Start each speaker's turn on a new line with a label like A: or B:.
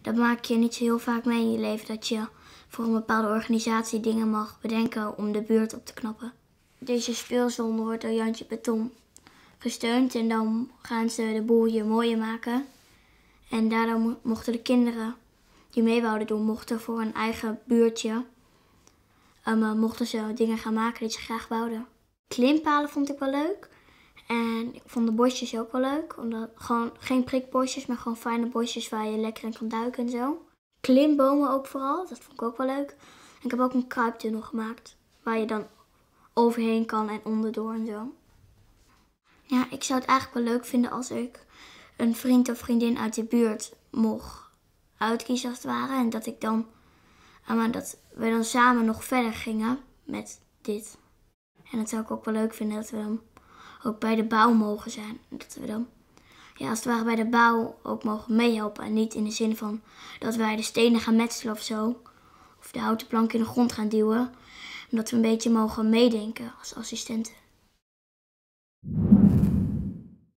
A: Dat maak je niet zo heel vaak mee in je leven, dat je voor een bepaalde organisatie dingen mag bedenken om de buurt op te knappen. Deze speelzone wordt door Jantje Beton gesteund en dan gaan ze de boel hier mooier maken. En daardoor mochten de kinderen die mee wouden doen, mochten voor een eigen buurtje, mochten ze dingen gaan maken die ze graag wouden. Klimpalen vond ik wel leuk. En ik vond de bosjes ook wel leuk. Omdat gewoon geen prikbosjes, maar gewoon fijne bosjes waar je lekker in kan duiken en zo. Klimbomen ook vooral, dat vond ik ook wel leuk. En ik heb ook een kruiptunnel gemaakt. Waar je dan overheen kan en onderdoor en zo. Ja, ik zou het eigenlijk wel leuk vinden als ik een vriend of vriendin uit de buurt mocht uitkiezen als het ware. En dat ik dan, dat we dan samen nog verder gingen met dit. En dat zou ik ook wel leuk vinden dat we dan ook bij de bouw mogen zijn. Dat we dan, ja, als het ware bij de bouw ook mogen meehelpen. En niet in de zin van dat wij de stenen gaan metselen of zo. Of de houten plank in de grond gaan duwen. Maar dat we een beetje mogen meedenken als assistenten.